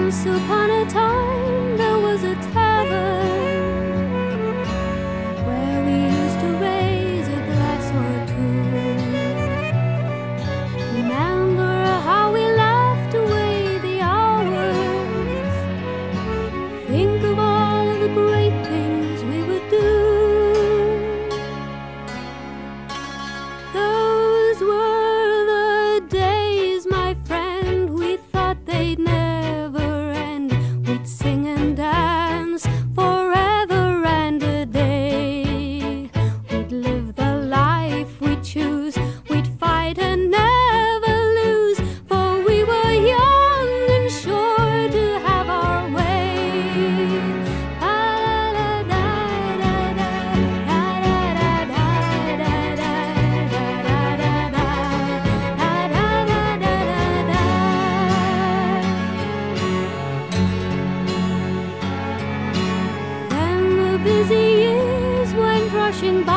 Once upon a time there was a tavern where we used to raise a glass or two. Remember how we laughed away the hours. Think of all the great things we would do. Those were the days, my friend, we thought they'd never end. We'd sing and dance forever and a day. We'd live the life we'd choose. We'd fight and never lose, for we were young and sure to have our way. Then the busy years went rushing by.